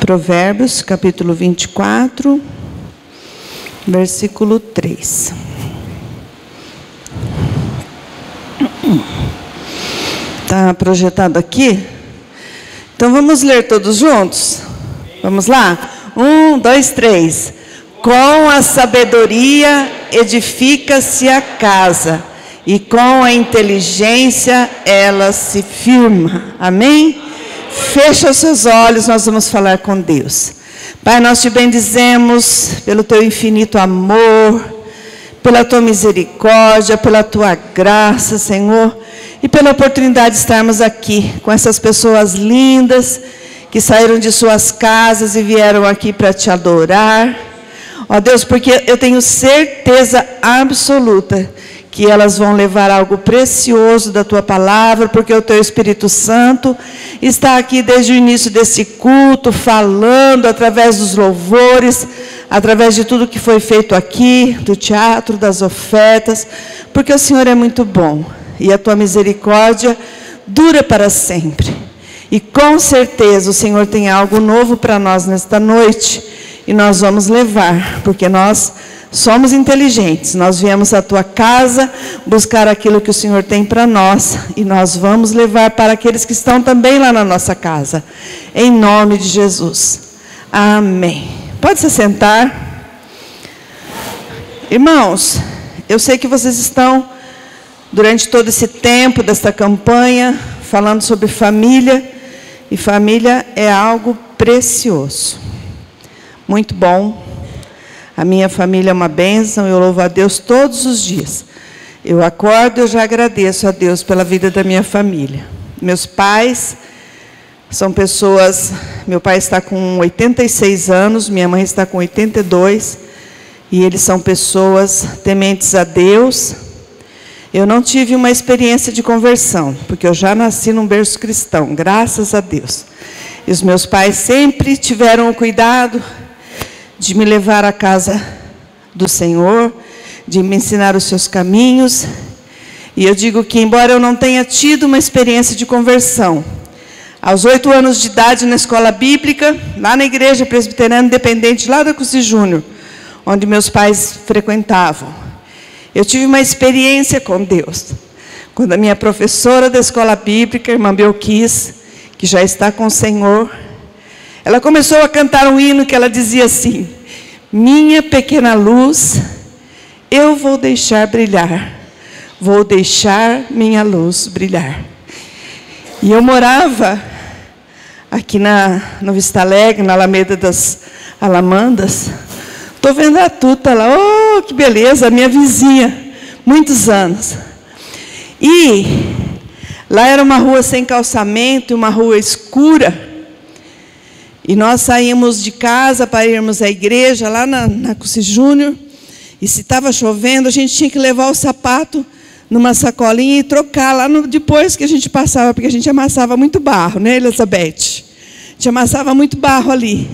Provérbios, capítulo 24, versículo 3. Está projetado aqui? Então vamos ler todos juntos? Vamos lá? 1, 2, 3. Com a sabedoria edifica-se a casa, e com a inteligência ela se firma. Amém? Fecha os seus olhos, nós vamos falar com Deus. Pai, nós te bendizemos pelo teu infinito amor, pela tua misericórdia, pela tua graça, Senhor, e pela oportunidade de estarmos aqui com essas pessoas lindas que saíram de suas casas e vieram aqui para te adorar. Ó Deus, porque eu tenho certeza absoluta que elas vão levar algo precioso da tua palavra, porque o teu Espírito Santo está aqui desde o início desse culto, falando através dos louvores, através de tudo que foi feito aqui, do teatro, das ofertas, porque o Senhor é muito bom, e a tua misericórdia dura para sempre. E com certeza o Senhor tem algo novo para nós nesta noite, e nós vamos levar, porque nós somos inteligentes, nós viemos à tua casa buscar aquilo que o Senhor tem para nós, e nós vamos levar para aqueles que estão também lá na nossa casa, em nome de Jesus. Amém. Pode se sentar. Irmãos, eu sei que vocês estão, durante todo esse tempo desta campanha, falando sobre família, e família é algo precioso, muito bom. A minha família é uma bênção, eu louvo a Deus todos os dias. Eu acordo, eu já agradeço a Deus pela vida da minha família. Meus pais são pessoas, meu pai está com 86 anos, minha mãe está com 82, e eles são pessoas tementes a Deus. Eu não tive uma experiência de conversão, porque eu já nasci num berço cristão, graças a Deus. E os meus pais sempre tiveram o cuidado de me levar à casa do Senhor, de me ensinar os seus caminhos. E eu digo que, embora eu não tenha tido uma experiência de conversão, aos 8 anos de idade na escola bíblica, lá na igreja presbiteriana independente, lá da Cusi Júnior, onde meus pais frequentavam, eu tive uma experiência com Deus. Quando a minha professora da escola bíblica, irmã Belquis, que já está com o Senhor, ela começou a cantar um hino que ela dizia assim: minha pequena luz, eu vou deixar brilhar, vou deixar minha luz brilhar. E eu morava aqui no Vista Alegre, na Alameda das Alamandas. Estou vendo a Tuta lá, oh, que beleza, minha vizinha, muitos anos. E lá era uma rua sem calçamento, uma rua escura. E nós saímos de casa para irmos à igreja, lá na Cusi Júnior, e se estava chovendo, a gente tinha que levar o sapato numa sacolinha e trocar lá depois que a gente passava, porque a gente amassava muito barro, né, Elizabeth? A gente amassava muito barro ali.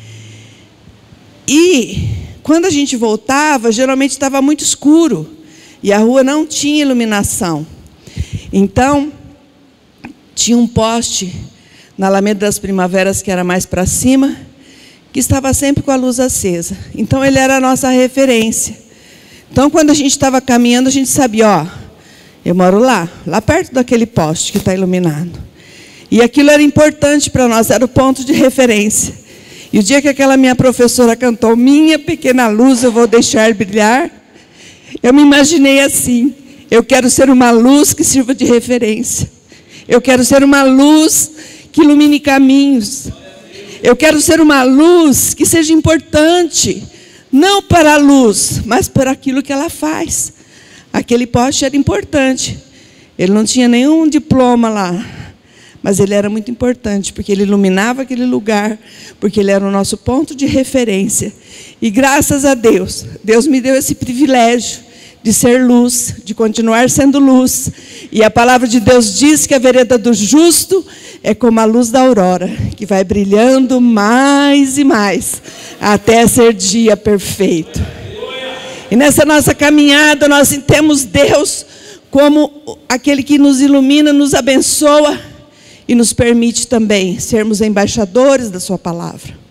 E quando a gente voltava, geralmente estava muito escuro, e a rua não tinha iluminação. Então, tinha um poste na Alameda das Primaveras, que era mais para cima, que estava sempre com a luz acesa. Então, ele era a nossa referência. Então, quando a gente estava caminhando, a gente sabia, ó, eu moro lá perto daquele poste que está iluminado. E aquilo era importante para nós, era o ponto de referência. E o dia que aquela minha professora cantou, minha pequena luz, eu vou deixar brilhar, eu me imaginei assim, eu quero ser uma luz que sirva de referência. Eu quero ser uma luz que ilumine caminhos. Eu quero ser uma luz que seja importante, não para a luz, mas para aquilo que ela faz. Aquele poste era importante. Ele não tinha nenhum diploma lá, mas ele era muito importante, porque ele iluminava aquele lugar, porque ele era o nosso ponto de referência. E graças a Deus, Deus me deu esse privilégio de ser luz, de continuar sendo luz. E a palavra de Deus diz que a vereda do justo é como a luz da aurora, que vai brilhando mais e mais, até ser dia perfeito. E nessa nossa caminhada, nós temos Deus como aquele que nos ilumina, nos abençoa e nos permite também sermos embaixadores da sua palavra.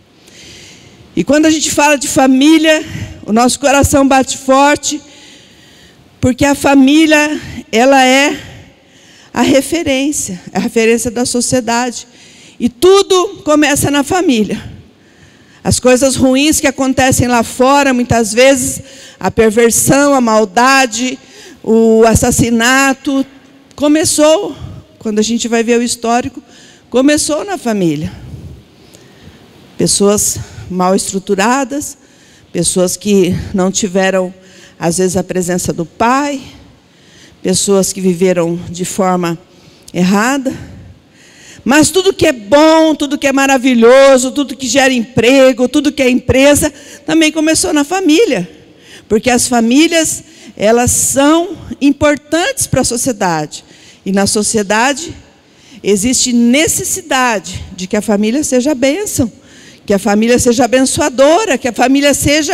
E quando a gente fala de família, o nosso coração bate forte, porque a família, ela é a referência da sociedade. E tudo começa na família. As coisas ruins que acontecem lá fora, muitas vezes, a perversão, a maldade, o assassinato, começou, quando a gente vai ver o histórico, começou na família. Pessoas mal estruturadas, pessoas que não tiveram, às vezes, a presença do pai, pessoas que viveram de forma errada. Mas tudo que é bom, tudo que é maravilhoso, tudo que gera emprego, tudo que é empresa, também começou na família. Porque as famílias, elas são importantes para a sociedade. E na sociedade existe necessidade de que a família seja bênção, que a família seja abençoadora, que a família seja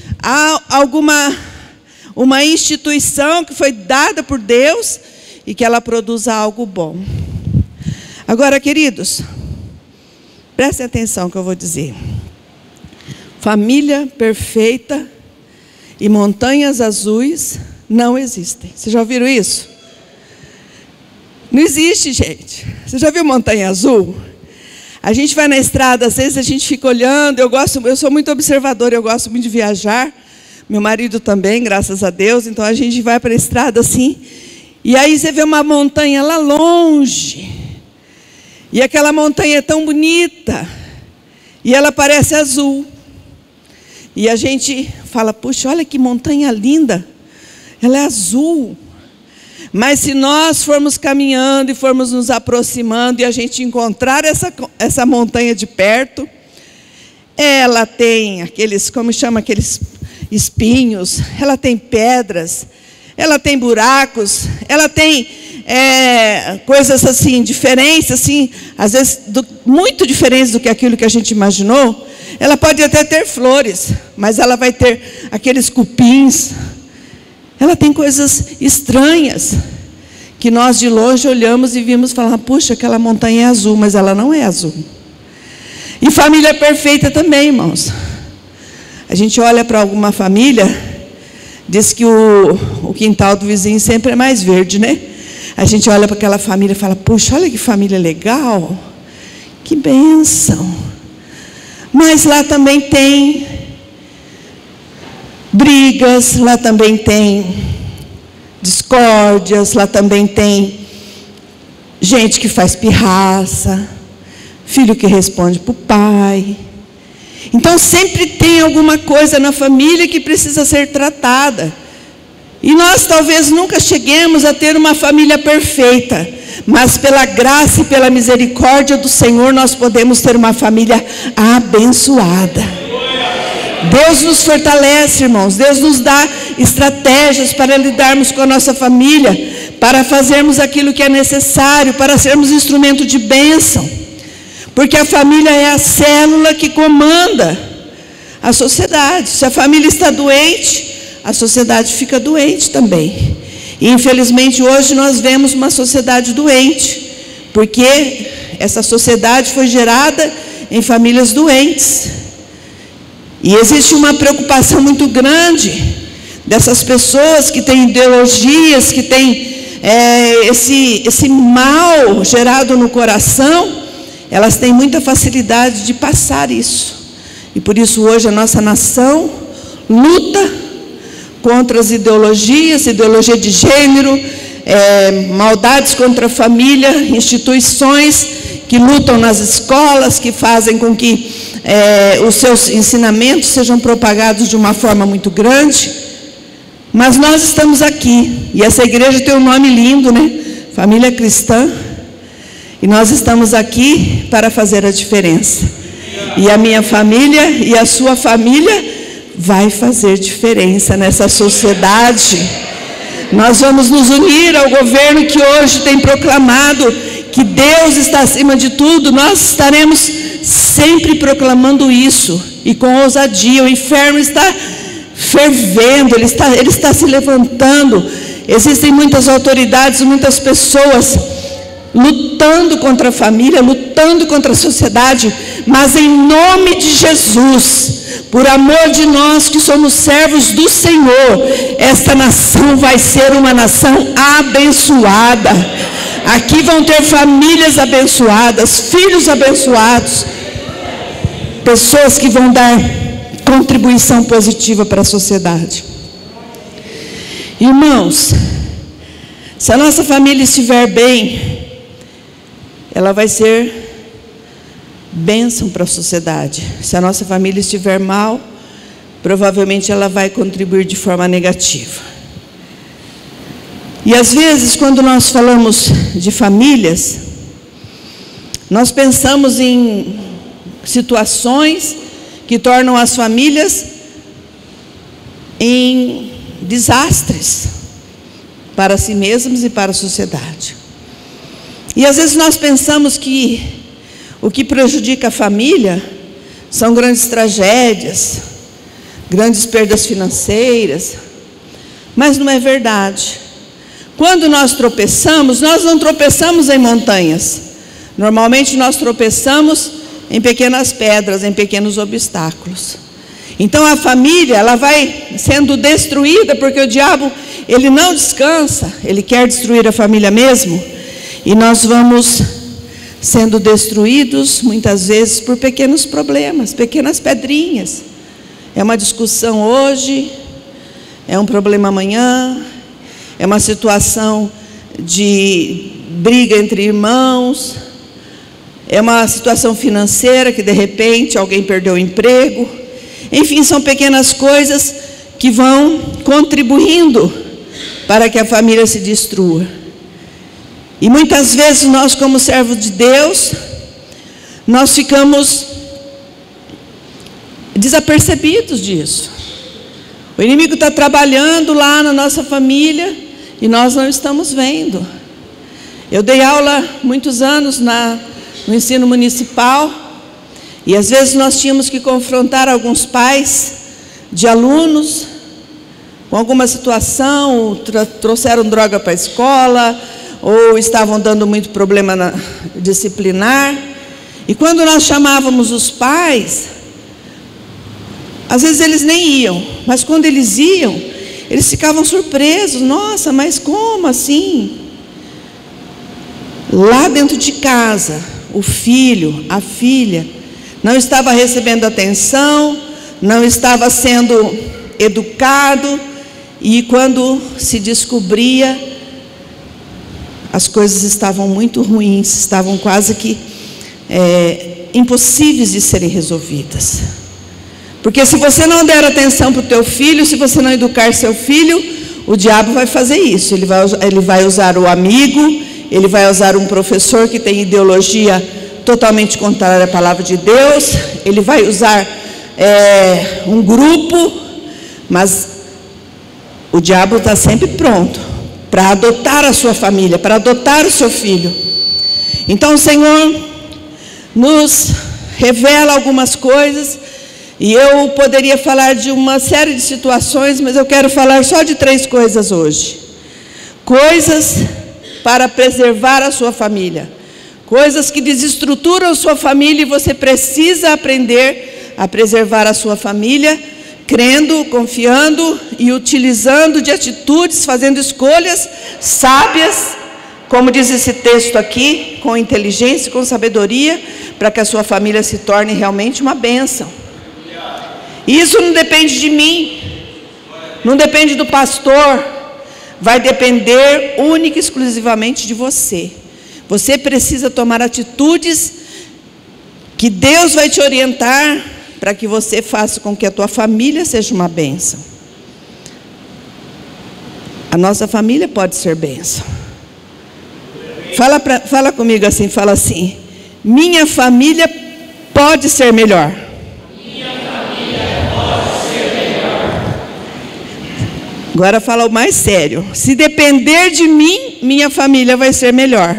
uma instituição que foi dada por Deus e que ela produza algo bom. Agora, queridos, prestem atenção no que eu vou dizer. Família perfeita e montanhas azuis não existem. Vocês já ouviram isso? Não existe, gente. Você já viu montanha azul? A gente vai na estrada, às vezes a gente fica olhando. Eu sou muito observadora, eu gosto muito de viajar. Meu marido também, graças a Deus. Então a gente vai para a estrada assim. E aí você vê uma montanha lá longe. E aquela montanha é tão bonita. E ela parece azul. E a gente fala, puxa, olha que montanha linda. Ela é azul. Mas se nós formos caminhando e formos nos aproximando e a gente encontrar essa montanha de perto, ela tem aqueles, como chama, aqueles espinhos, ela tem pedras, ela tem buracos, ela tem coisas assim, diferentes, assim, às vezes muito diferentes do que aquilo que a gente imaginou. Ela pode até ter flores, mas ela vai ter aqueles cupins. Ela tem coisas estranhas, que nós de longe olhamos e vimos falar, puxa, aquela montanha é azul, mas ela não é azul. E família perfeita também, irmãos. A gente olha para alguma família, diz que o quintal do vizinho sempre é mais verde, né? A gente olha para aquela família e fala, puxa, olha que família legal, que bênção. Mas lá também tem brigas, lá também tem discórdias, lá também tem gente que faz pirraça, filho que responde para o pai. Então sempre tem alguma coisa na família que precisa ser tratada. E nós talvez nunca cheguemos a ter uma família perfeita, mas pela graça e pela misericórdia do Senhor nós podemos ter uma família abençoada. Deus nos fortalece, irmãos. Deus nos dá estratégias para lidarmos com a nossa família, para fazermos aquilo que é necessário, para sermos instrumento de bênção. Porque a família é a célula que comanda a sociedade. Se a família está doente, a sociedade fica doente também. E infelizmente hoje nós vemos uma sociedade doente, porque essa sociedade foi gerada em famílias doentes. E existe uma preocupação muito grande dessas pessoas que têm ideologias, que têm esse mal gerado no coração. Elas têm muita facilidade de passar isso. E por isso hoje a nossa nação luta contra as ideologias, ideologia de gênero, maldades contra a família, instituições que lutam nas escolas, que fazem com que os seus ensinamentos sejam propagados de uma forma muito grande. Mas nós estamos aqui, e essa igreja tem um nome lindo, né? Família Cristã. E nós estamos aqui para fazer a diferença. E a minha família e a sua família vai fazer diferença nessa sociedade. Nós vamos nos unir ao governo que hoje tem proclamado que Deus está acima de tudo. Nós estaremos sempre proclamando isso, e com ousadia. O inferno está fervendo, ele está se levantando. Existem muitas autoridades, muitas pessoas lutando contra a família, lutando contra a sociedade, mas em nome de Jesus, por amor de nós que somos servos do Senhor, esta nação vai ser uma nação abençoada. Aqui vão ter famílias abençoadas, filhos abençoados, pessoas que vão dar contribuição positiva para a sociedade. Irmãos, se a nossa família estiver bem, ela vai ser bênção para a sociedade. Se a nossa família estiver mal, provavelmente ela vai contribuir de forma negativa. E às vezes, quando nós falamos de famílias, nós pensamos em situações que tornam as famílias em desastres para si mesmos e para a sociedade. E às vezes nós pensamos que o que prejudica a família são grandes tragédias, grandes perdas financeiras, mas não é verdade. Quando nós tropeçamos, nós não tropeçamos em montanhas. Normalmente nós tropeçamos em pequenas pedras, em pequenos obstáculos. Então a família, ela vai sendo destruída, porque o diabo, ele não descansa, ele quer destruir a família mesmo, e nós vamos sendo destruídos muitas vezes por pequenos problemas, pequenas pedrinhas. É uma discussão hoje, é um problema amanhã, é uma situação de briga entre irmãos, é uma situação financeira que de repente alguém perdeu o emprego. Enfim, são pequenas coisas que vão contribuindo para que a família se destrua. E muitas vezes nós, como servos de Deus, nós ficamos desapercebidos disso. O inimigo está trabalhando lá na nossa família e nós não estamos vendo. Eu dei aula muitos anos no ensino municipal, e às vezes nós tínhamos que confrontar alguns pais de alunos com alguma situação, trouxeram droga para a escola, ou estavam dando muito problema disciplinar. E quando nós chamávamos os pais, às vezes eles nem iam, mas quando eles iam, eles ficavam surpresos. Nossa, mas como assim? Lá dentro de casa, o filho, a filha, não estava recebendo atenção, não estava sendo educado, e quando se descobria, as coisas estavam muito ruins, estavam quase que impossíveis de serem resolvidas. Porque se você não der atenção para o teu filho, se você não educar seu filho, o diabo vai fazer isso. Ele vai usar o amigo, ele vai usar um professor que tem ideologia totalmente contrária à palavra de Deus, ele vai usar um grupo, mas o diabo está sempre pronto para adotar a sua família, para adotar o seu filho. Então o Senhor nos revela algumas coisas, e eu poderia falar de uma série de situações, mas eu quero falar só de 3 coisas hoje. Coisas para preservar a sua família, coisas que desestruturam a sua família, e você precisa aprender a preservar a sua família, crendo, confiando e utilizando de atitudes, fazendo escolhas sábias, como diz esse texto aqui, com inteligência e com sabedoria, para que a sua família se torne realmente uma bênção. Isso não depende de mim, não depende do pastor, vai depender única e exclusivamente de você. Você precisa tomar atitudes que Deus vai te orientar, para que você faça com que a tua família seja uma bênção. A nossa família pode ser bênção. Fala comigo assim, fala assim: minha família pode ser melhor. Minha família pode ser melhor. Agora fala o mais sério: se depender de mim, minha família vai ser melhor.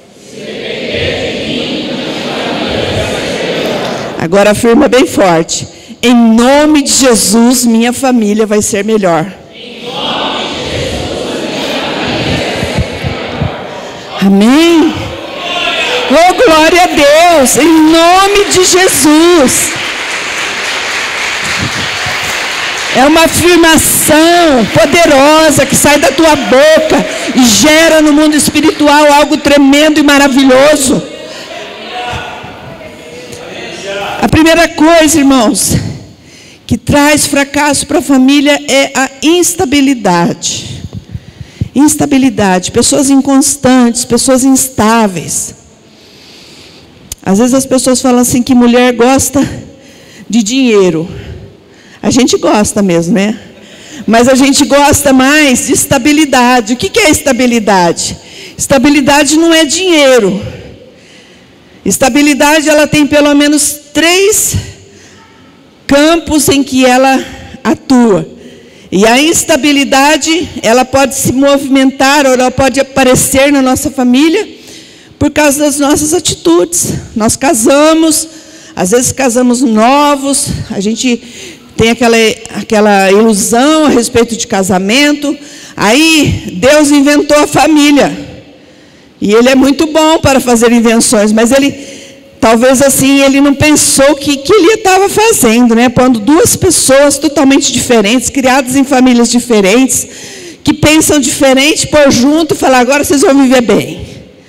Agora afirma bem forte: em nome de Jesus, minha família vai ser melhor. Em nome de Jesus, minha família vai ser melhor. Amém? Oh, glória a Deus, em nome de Jesus. É uma afirmação poderosa que sai da tua boca e gera no mundo espiritual algo tremendo e maravilhoso. A primeira coisa, irmãos, que traz fracasso para a família é a instabilidade. Instabilidade, pessoas inconstantes, pessoas instáveis. Às vezes as pessoas falam assim que mulher gosta de dinheiro. A gente gosta mesmo, né? Mas a gente gosta mais de estabilidade. O que é estabilidade? Estabilidade não é dinheiro. Estabilidade, ela tem pelo menos 3 campos em que ela atua. E a instabilidade, ela pode se movimentar, ou ela pode aparecer na nossa família por causa das nossas atitudes. Nós casamos, às vezes casamos novos, a gente tem aquela ilusão a respeito de casamento. Aí Deus inventou a família. E Ele é muito bom para fazer invenções, mas Ele, talvez assim, Ele não pensou o que Ele estava fazendo, né? Pondo 2 pessoas totalmente diferentes, criadas em famílias diferentes, que pensam diferente, pôr junto e falar, agora vocês vão viver bem.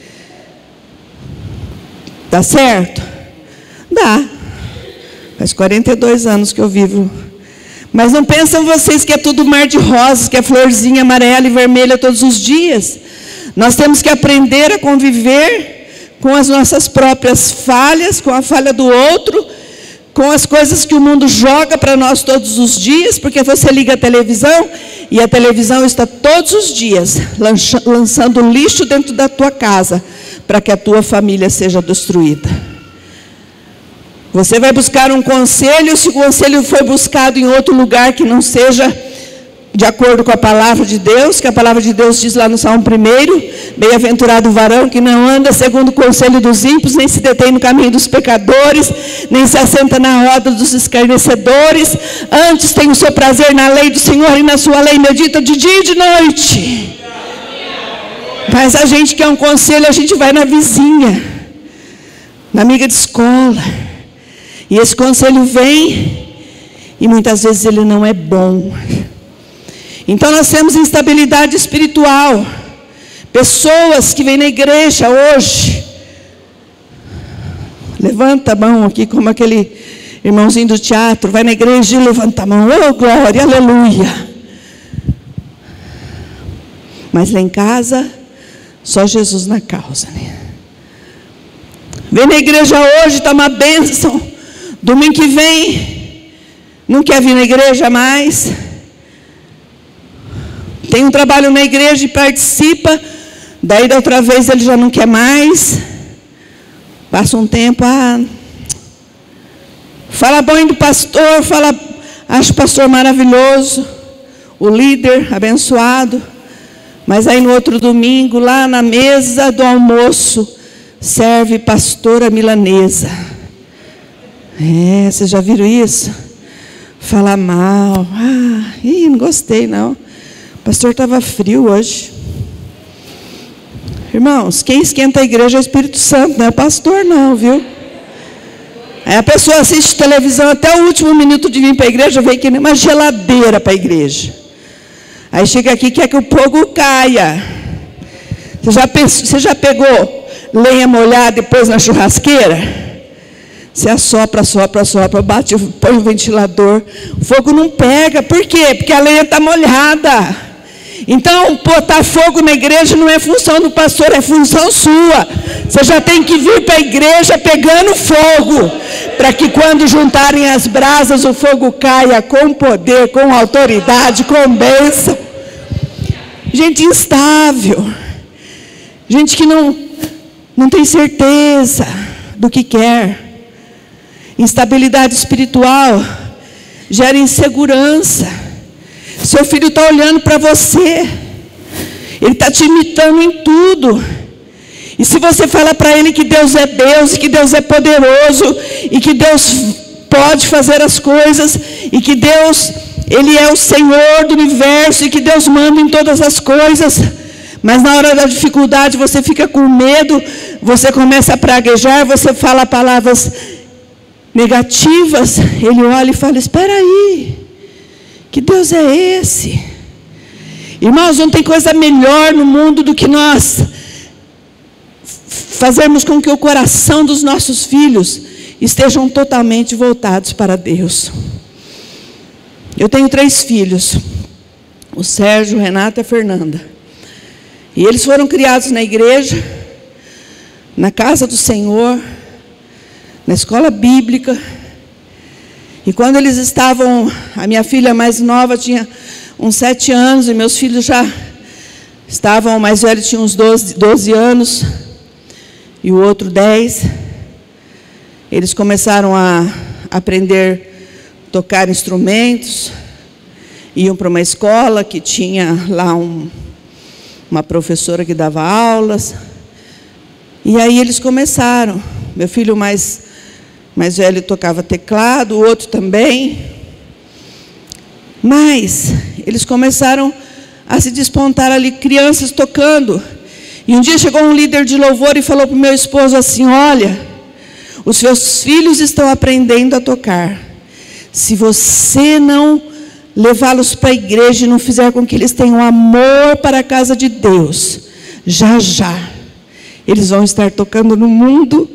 Dá certo? Dá. Faz 42 anos que eu vivo. Mas não pensam vocês que é tudo mar de rosas, que é florzinha amarela e vermelha todos os dias. Nós temos que aprender a conviver com as nossas próprias falhas, com a falha do outro, com as coisas que o mundo joga para nós todos os dias, porque você liga a televisão e a televisão está todos os dias lançando lixo dentro da tua casa, para que a tua família seja destruída. Você vai buscar um conselho, se o conselho foi buscado em outro lugar que não seja de acordo com a palavra de Deus, que a palavra de Deus diz lá no Salmo 1, bem-aventurado o varão que não anda segundo o conselho dos ímpios, nem se detém no caminho dos pecadores, nem se assenta na roda dos escarnecedores, antes tem o seu prazer na lei do Senhor, e na sua lei medita de dia e de noite. Mas a gente quer um conselho, a gente vai na vizinha, na amiga de escola, e esse conselho vem, e muitas vezes ele não é bom. Então nós temos instabilidade espiritual. Pessoas que vêm na igreja hoje, levanta a mão aqui como aquele irmãozinho do teatro, vai na igreja e levanta a mão, oh glória, aleluia. Mas lá em casa, só Jesus na causa, né? Vem na igreja hoje, está uma bênção. Domingo que vem, não quer vir na igreja mais. Tem um trabalho na igreja e participa. Daí da outra vez ele já não quer mais. Passa um tempo, fala bem do pastor, acho o pastor maravilhoso, o líder abençoado. Mas aí no outro domingo, lá na mesa do almoço, serve pastora milanesa. Vocês já viram isso? Fala mal. Não gostei não. O pastor estava frio hoje. Irmãos, quem esquenta a igreja é o Espírito Santo, não é o pastor não, viu? Aí a pessoa assiste televisão até o último minuto de vir para a igreja, vem que nem uma geladeira para a igreja. Aí chega aqui e quer que o fogo caia. Você já pegou lenha molhada e pôs na churrasqueira? Você assopra, bate, põe o ventilador. O fogo não pega. Por quê? Porque a lenha está molhada. Então, botar fogo na igreja não é função do pastor, é função sua. Você já tem que vir para a igreja pegando fogo, para que quando juntarem as brasas, o fogo caia com poder, com autoridade, com bênção. Gente instável, gente que não tem certeza do que quer. Instabilidade espiritual gera insegurança. Seu filho está olhando para você, ele está te imitando em tudo. E se você fala para ele que Deus é Deus, e que Deus é poderoso, e que Deus pode fazer as coisas, e que Deus, Ele é o Senhor do universo, e que Deus manda em todas as coisas, mas na hora da dificuldade você fica com medo, você começa a praguejar, você fala palavras negativas, ele olha e fala, espera aí, Que Deus é esse? Irmãos, não tem coisa melhor no mundo do que nós fazermos com que o coração dos nossos filhos estejam totalmente voltados para Deus. Eu tenho 3 filhos, o Sérgio, o Renato e a Fernanda. E eles foram criados na igreja, na casa do Senhor, na escola bíblica. E quando eles estavam, a minha filha mais nova tinha uns 7 anos, e meus filhos já estavam, o mais velho tinha uns 12 anos, e o outro 10. Eles começaram a aprender a tocar instrumentos, iam para uma escola que tinha lá uma professora que dava aulas, e aí eles começaram. Meu filho mais velho tocava teclado, o outro também. Mas eles começaram a se despontar ali, crianças tocando. E um dia chegou um líder de louvor e falou para o meu esposo assim: olha, os seus filhos estão aprendendo a tocar. Se você não levá-los para a igreja e não fizer com que eles tenham amor para a casa de Deus, já já eles vão estar tocando no mundo.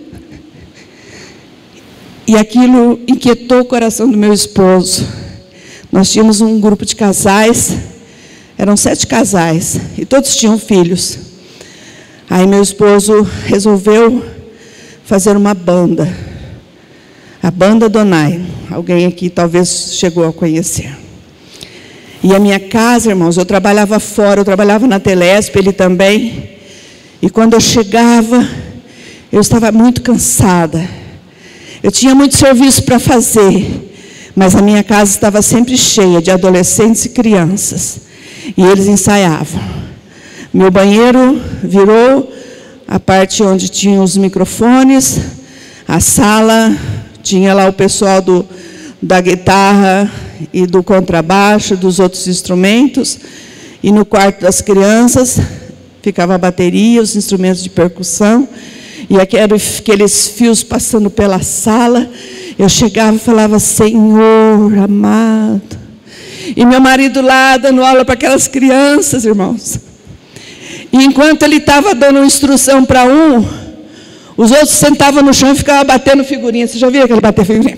E aquilo inquietou o coração do meu esposo. Nós tínhamos um grupo de casais, eram 7 casais, e todos tinham filhos. Aí meu esposo resolveu fazer uma banda, a Banda Donai. Alguém aqui talvez chegou a conhecer. E a minha casa, irmãos, eu trabalhava fora, eu trabalhava na Telesp, ele também. E quando eu chegava, eu estava muito cansada. Eu tinha muito serviço para fazer, mas a minha casa estava sempre cheia de adolescentes e crianças. E eles ensaiavam. Meu banheiro virou a parte onde tinha os microfones, a sala tinha lá o pessoal da guitarra e do contrabaixo, dos outros instrumentos, e no quarto das crianças ficava a bateria, os instrumentos de percussão, e aqueles fios passando pela sala. Eu chegava e falava: Senhor amado. E meu marido lá dando aula para aquelas crianças, irmãos. E enquanto ele estava dando instrução para um, os outros sentavam no chão e ficavam batendo figurinha. Você já viu aquele bater figurinha?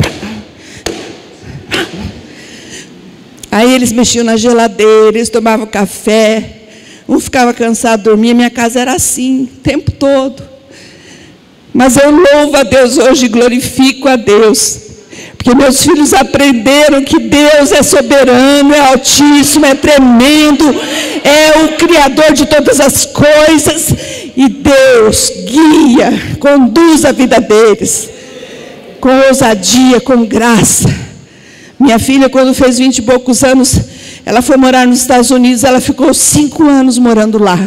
Aí eles mexiam na geladeira, eles tomavam café, um ficava cansado, dormia. Minha casa era assim, o tempo todo. Mas eu louvo a Deus hoje e glorifico a Deus, porque meus filhos aprenderam que Deus é soberano, é altíssimo, é tremendo, é o Criador de todas as coisas, e Deus guia, conduz a vida deles, com ousadia, com graça. Minha filha, quando fez 20 e poucos anos, ela foi morar nos Estados Unidos, ela ficou 5 anos morando lá.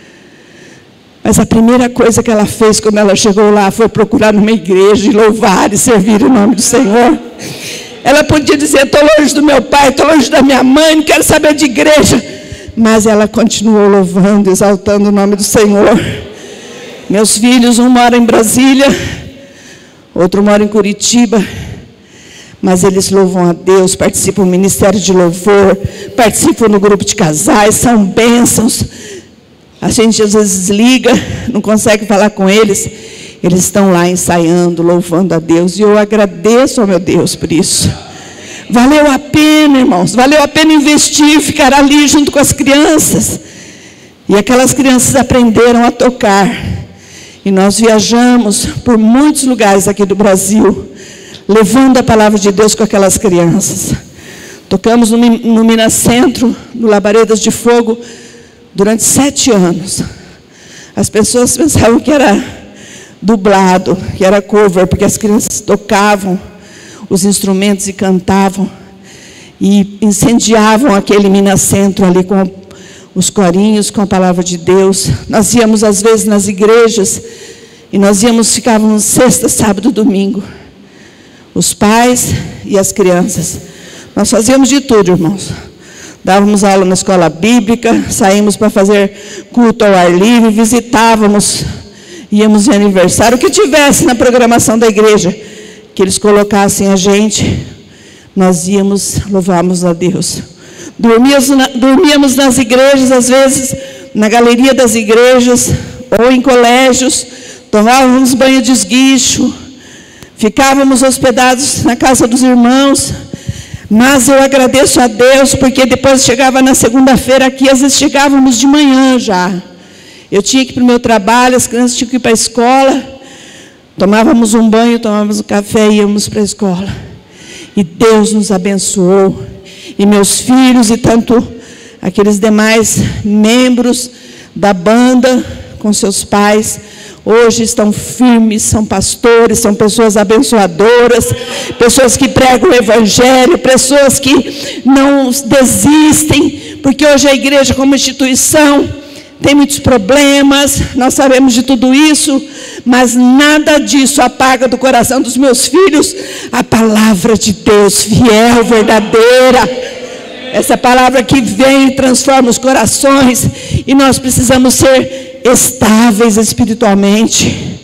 Mas a primeira coisa que ela fez quando ela chegou lá foi procurar numa igreja e louvar e servir o nome do Senhor. Ela podia dizer: estou longe do meu pai, estou longe da minha mãe, não quero saber de igreja. Mas ela continuou louvando, exaltando o nome do Senhor. Meus filhos, um mora em Brasília, outro mora em Curitiba. Mas eles louvam a Deus, participam do ministério de louvor, participam no grupo de casais, são bênçãos. A gente às vezes liga, não consegue falar com eles. Eles estão lá ensaiando, louvando a Deus. E eu agradeço ao meu Deus por isso. Valeu a pena, irmãos. Valeu a pena investir, ficar ali junto com as crianças. E aquelas crianças aprenderam a tocar. E nós viajamos por muitos lugares aqui do Brasil, levando a palavra de Deus com aquelas crianças. Tocamos no Minas Centro, no Labaredas de Fogo, durante 7 anos. As pessoas pensavam que era dublado, que era cover, porque as crianças tocavam os instrumentos e cantavam, e incendiavam aquele Minas Centro ali com os corinhos, com a palavra de Deus. Nós íamos às vezes nas igrejas, e ficávamos sexta, sábado, domingo, os pais e as crianças. Nós fazíamos de tudo, irmãos. Dávamos aula na escola bíblica, saímos para fazer culto ao ar livre, visitávamos, íamos em aniversário, o que tivesse na programação da igreja, que eles colocassem a gente, nós íamos, louvávamos a Deus. Dormíamos nas igrejas, às vezes, na galeria das igrejas, ou em colégios, tomávamos banho de esguicho, ficávamos hospedados na casa dos irmãos. Mas eu agradeço a Deus, porque depois chegava na segunda-feira aqui, às vezes chegávamos de manhã já. Eu tinha que ir para o meu trabalho, as crianças tinham que ir para a escola, tomávamos um banho, tomávamos um café e íamos para a escola. E Deus nos abençoou, e meus filhos e tanto aqueles demais membros da banda com seus pais, hoje estão firmes, são pastores, são pessoas abençoadoras, pessoas que pregam o Evangelho, pessoas que não desistem, porque hoje a igreja como instituição tem muitos problemas, nós sabemos de tudo isso, mas nada disso apaga do coração dos meus filhos a palavra de Deus, fiel, verdadeira. Essa palavra que vem e transforma os corações, e nós precisamos ser estáveis espiritualmente.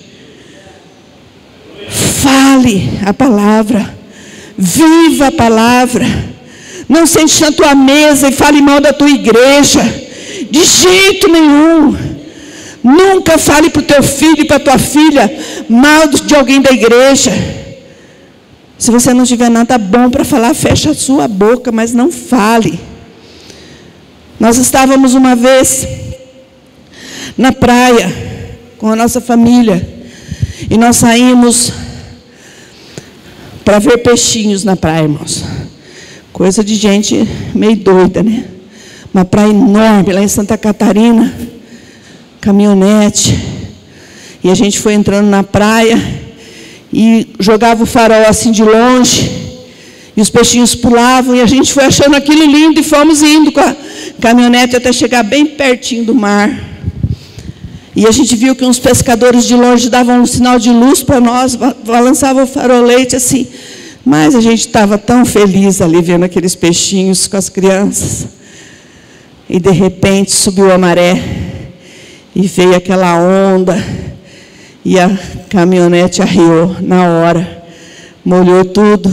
Fale a palavra, viva a palavra. Não sente na tua mesa e fale mal da tua igreja, de jeito nenhum. Nunca fale para o teu filho e para a tua filha mal de alguém da igreja. Se você não tiver nada bom para falar, fecha a sua boca, mas não fale. Nós estávamos uma vez na praia com a nossa família, e nós saímos para ver peixinhos na praia, irmãos. Coisa de gente meio doida, né? Uma praia enorme lá em Santa Catarina, caminhonete, e a gente foi entrando na praia e jogava o farol assim de longe, e os peixinhos pulavam, e a gente foi achando aquilo lindo, e fomos indo com a caminhonete até chegar bem pertinho do mar. E a gente viu que uns pescadores de longe davam um sinal de luz para nós, balançavam o farolete assim, mas a gente estava tão feliz ali vendo aqueles peixinhos com as crianças. E de repente subiu a maré, e veio aquela onda, e a caminhonete arriou na hora, molhou tudo.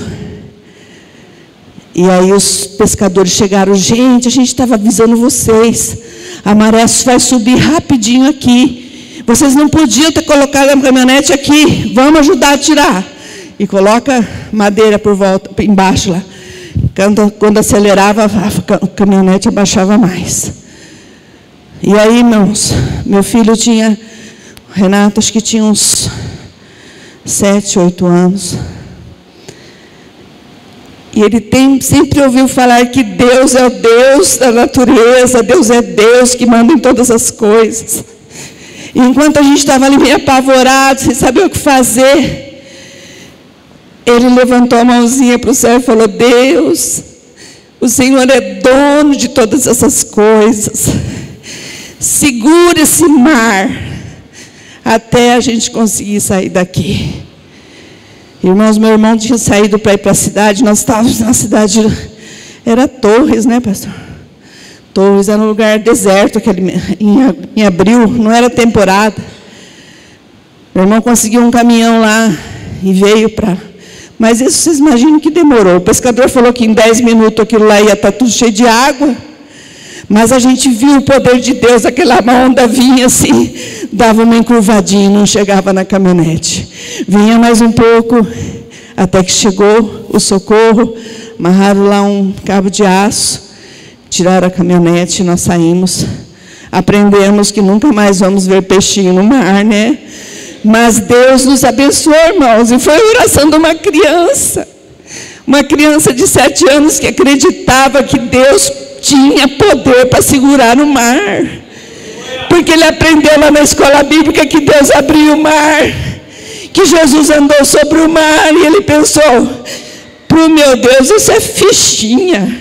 E aí os pescadores chegaram: gente, a gente estava avisando vocês, a maré vai subir rapidinho aqui, vocês não podiam ter colocado a caminhonete aqui, vamos ajudar a tirar. E coloca madeira por volta, embaixo lá. Quando acelerava, a caminhonete abaixava mais. E aí, irmãos, meu filho tinha, Renato, acho que tinha uns 7, 8 anos. E ele sempre ouviu falar que Deus é o Deus da natureza, Deus é Deus que manda em todas as coisas. E enquanto a gente estava ali meio apavorado, sem saber o que fazer, ele levantou a mãozinha para o céu e falou: Deus, o Senhor é dono de todas essas coisas. Segura esse mar até a gente conseguir sair daqui. Irmãos, meu irmão tinha saído para ir para a cidade, nós estávamos na cidade, era Torres, né, pastor? Torres era um lugar deserto, em abril, não era temporada. Meu irmão conseguiu um caminhão lá e veio para... Mas isso vocês imaginam que demorou. O pescador falou que em 10 minutos aquilo lá ia estar tudo cheio de água. Mas a gente viu o poder de Deus, aquela onda vinha assim, dava uma encurvadinha, não chegava na caminhonete. Vinha mais um pouco, até que chegou o socorro, amarraram lá um cabo de aço, tiraram a caminhonete, nós saímos. Aprendemos que nunca mais vamos ver peixinho no mar, né? Mas Deus nos abençoou, irmãos, e foi a oração de uma criança de 7 anos que acreditava que Deus tinha poder para segurar o mar, porque ele aprendeu lá na escola bíblica que Deus abriu o mar, que Jesus andou sobre o mar, e ele pensou: pro meu Deus, isso é fichinha.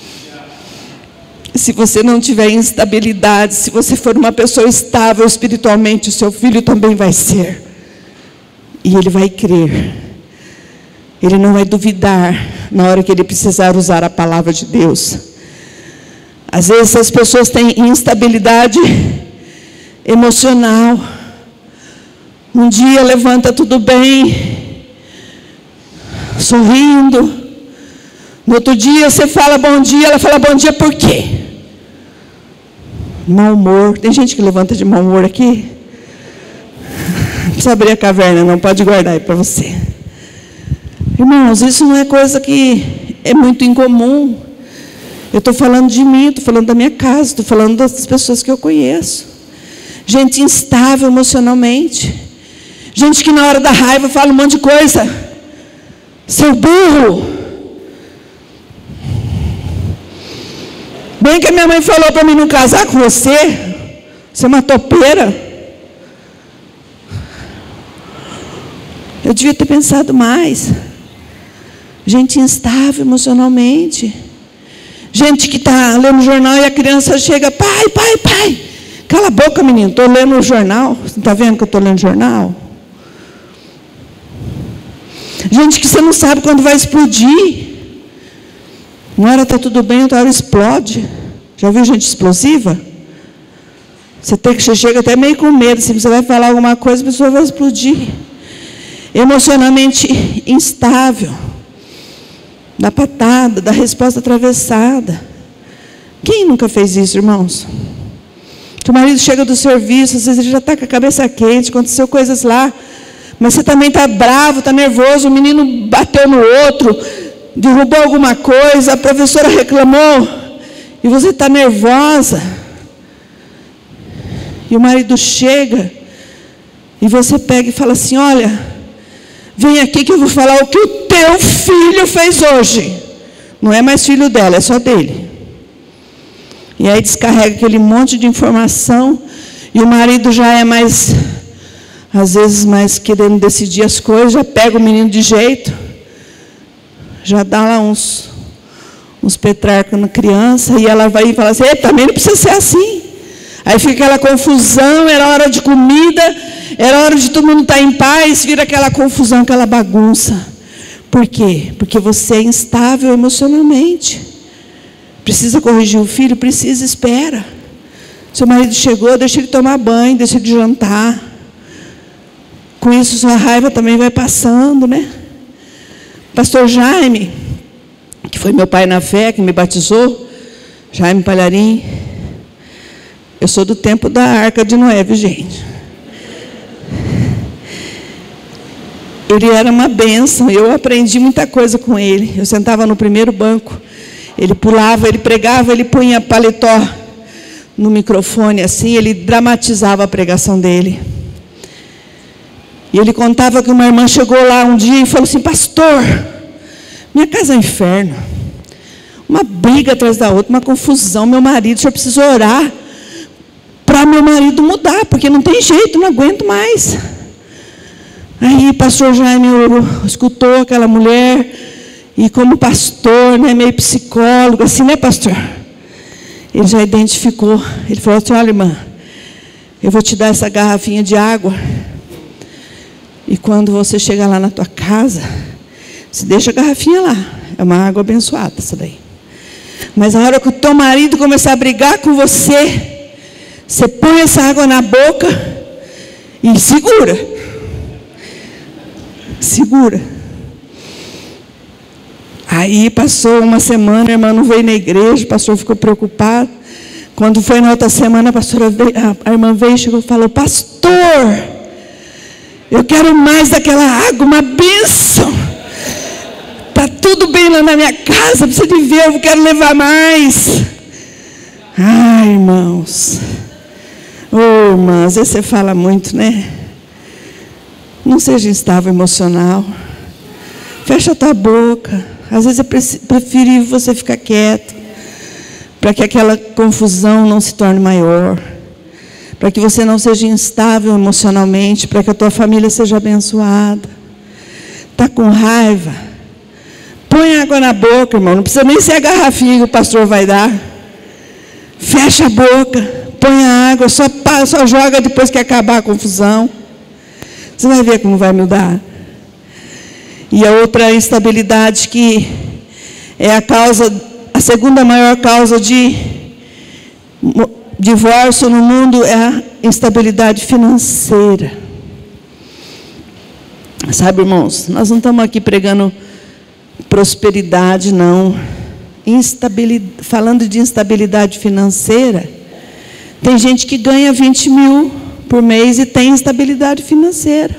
Se você não tiver instabilidade, se você for uma pessoa estável espiritualmente, o seu filho também vai ser, e ele vai crer, ele não vai duvidar na hora que ele precisar usar a palavra de Deus. Às vezes as pessoas têm instabilidade emocional. Um dia levanta tudo bem, sorrindo. No outro dia você fala bom dia, ela fala bom dia por quê? Mau humor. Tem gente que levanta de mau humor aqui? Não precisa abrir a caverna, não, pode guardar aí para você. Irmãos, isso não é coisa que é muito incomum. Eu estou falando de mim, estou falando da minha casa, estou falando das pessoas que eu conheço. Gente instável emocionalmente. Gente que na hora da raiva fala um monte de coisa. Seu burro. Bem que a minha mãe falou para mim não casar com você. Você é uma topeira. Eu devia ter pensado mais. Gente instável emocionalmente. Gente que está lendo o jornal e a criança chega, pai, pai, pai. Cala a boca, menino, estou lendo o jornal. Você está vendo que eu estou lendo o jornal? Gente que você não sabe quando vai explodir. Uma hora está tudo bem, outra hora explode. Já viu gente explosiva? Você chega até meio com medo. Se você vai falar alguma coisa, a pessoa vai explodir. Emocionalmente instável. Da patada, da resposta atravessada. Quem nunca fez isso, irmãos? Que o marido chega do serviço, às vezes ele já está com a cabeça quente, aconteceu coisas lá, mas você também está bravo, está nervoso, o menino bateu no outro, derrubou alguma coisa, a professora reclamou, e você está nervosa. E o marido chega, e você pega e fala assim, olha, vem aqui que eu vou falar o que o teu filho fez hoje. Não é mais filho dela, é só dele. E aí descarrega aquele monte de informação, e o marido já é mais, às vezes mais querendo decidir as coisas, já pega o menino de jeito, já dá lá uns petrarcas na criança, e ela vai e fala assim, também não precisa ser assim. Aí fica aquela confusão, era hora de comida, era hora de todo mundo estar em paz, vira aquela confusão, aquela bagunça. Por quê? Porque você é instável emocionalmente. Precisa corrigir o filho? Precisa, espera. Seu marido chegou, deixa ele tomar banho, deixa ele jantar. Com isso, sua raiva também vai passando, né? Pastor Jaime, que foi meu pai na fé, que me batizou, Jaime Palharim. Eu sou do tempo da Arca de Noé, viu, gente? Ele era uma bênção, eu aprendi muita coisa com ele. Eu sentava no primeiro banco, ele pulava, ele pregava, ele punha paletó no microfone assim, ele dramatizava a pregação dele. E ele contava que uma irmã chegou lá um dia e falou assim, pastor, minha casa é um inferno, uma briga atrás da outra, uma confusão, meu marido, o senhor precisa orar para meu marido mudar, porque não tem jeito, não aguento mais. Aí pastor Jaime escutou aquela mulher, e como pastor, né, meio psicólogo, assim, né, pastor? Ele já identificou, ele falou assim, olha, irmã, eu vou te dar essa garrafinha de água, e quando você chegar lá na tua casa, você deixa a garrafinha lá, é uma água abençoada essa daí. Mas a hora que o teu marido começar a brigar com você, você põe essa água na boca e segura. Segura. Aí passou uma semana, a irmã não veio na igreja, o pastor ficou preocupado. Quando foi na outra semana, a irmã veio e chegou e falou, pastor, eu quero mais daquela água, uma bênção. Está tudo bem lá na minha casa, precisa de ver, eu quero levar mais. Ai, irmãos. Ô, irmãs, às vezes você fala muito, né? Não seja instável emocional. Fecha a tua boca. Às vezes é preferível você ficar quieto, para que aquela confusão não se torne maior, para que você não seja instável emocionalmente, para que a tua família seja abençoada. Está com raiva? Põe água na boca, irmão. Não precisa nem ser a garrafinha que o pastor vai dar. Fecha a boca, põe a água, só joga depois que acabar a confusão. Você vai ver como vai mudar. E a outra instabilidade que é a segunda maior causa de divórcio no mundo é a instabilidade financeira. Sabe, irmãos, nós não estamos aqui pregando prosperidade, não. Falando de instabilidade financeira, tem gente que ganha 20 mil por mês e tem instabilidade financeira.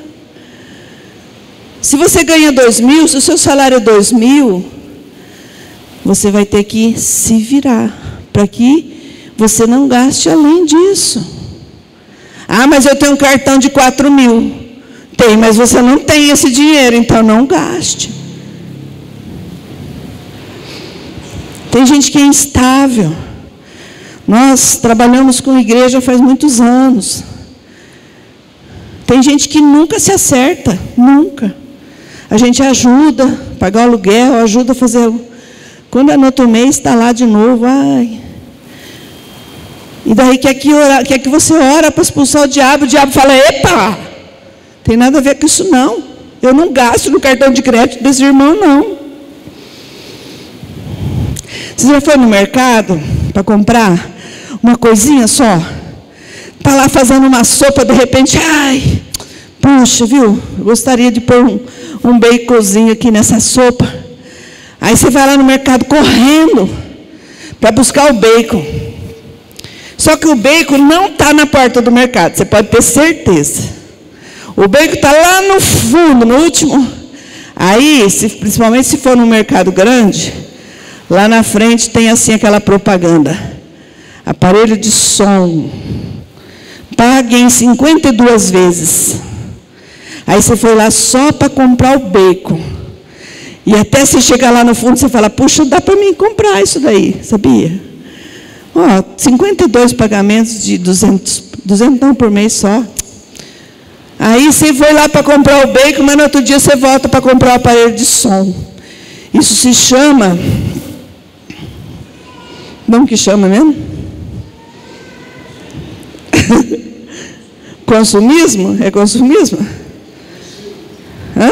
Se você ganha 2 mil, se o seu salário é 2 mil, você vai ter que se virar para que você não gaste além disso. Ah, mas eu tenho um cartão de 4 mil. Tem, mas você não tem esse dinheiro, então não gaste. Tem gente que é instável. Nós trabalhamos com igreja faz muitos anos. Tem gente que nunca se acerta, nunca. A gente ajuda a pagar o aluguel, ajuda a fazer... Quando é no outro mês, está lá de novo. Ai. E daí quer que você ora para expulsar o diabo fala, epa, tem nada a ver com isso não. Eu não gasto no cartão de crédito desse irmão, não. Você já foi no mercado para comprar uma coisinha só? Está lá fazendo uma sopa, de repente, ai, puxa, viu? Eu gostaria de pôr um baconzinho aqui nessa sopa. Aí você vai lá no mercado correndo para buscar o bacon. Só que o bacon não está na porta do mercado, você pode ter certeza. O bacon está lá no fundo, no último. Aí, principalmente se for num mercado grande, lá na frente tem assim aquela propaganda. Aparelho de som. Pague em 52 vezes. Aí você foi lá só para comprar o bacon. E até você chegar lá no fundo, você fala, puxa, dá para mim comprar isso daí, sabia? Ó, 52 pagamentos de 200 não por mês só. Aí você foi lá para comprar o bacon, mas no outro dia você volta para comprar o aparelho de som. Isso se chama... Como que chama mesmo? Consumismo? É consumismo? Hã?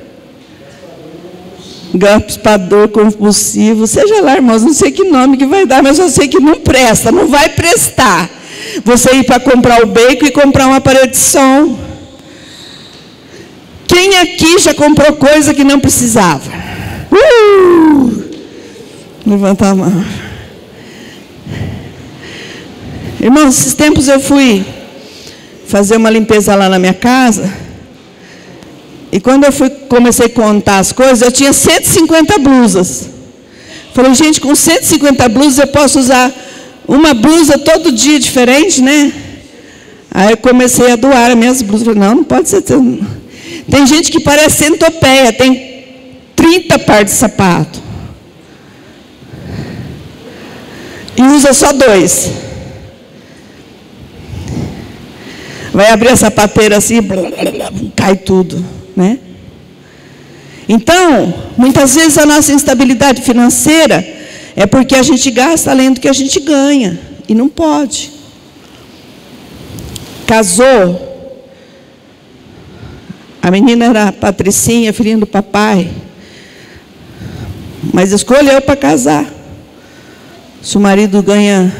Gaspador compulsivo. Seja lá, irmãos, não sei que nome que vai dar, mas eu sei que não presta, não vai prestar. Você ir para comprar o bacon e comprar um aparelho de som. Quem aqui já comprou coisa que não precisava? Levanta a mão. Irmãos, esses tempos eu fui fazer uma limpeza lá na minha casa. E quando eu comecei a contar as coisas, eu tinha 150 blusas. Falei, gente, com 150 blusas eu posso usar uma blusa todo dia diferente, né? Aí eu comecei a doar as minhas blusas. Falei, não pode ser. Tem gente que parece centopeia, tem 30 pares de sapato. E usa só 2. Vai abrir a sapateira assim, cai tudo, né? Então, muitas vezes a nossa instabilidade financeira é porque a gente gasta além do que a gente ganha, e não pode. Casou, a menina era a Patricinha, filhinha do papai, mas escolheu para casar. Se o marido ganha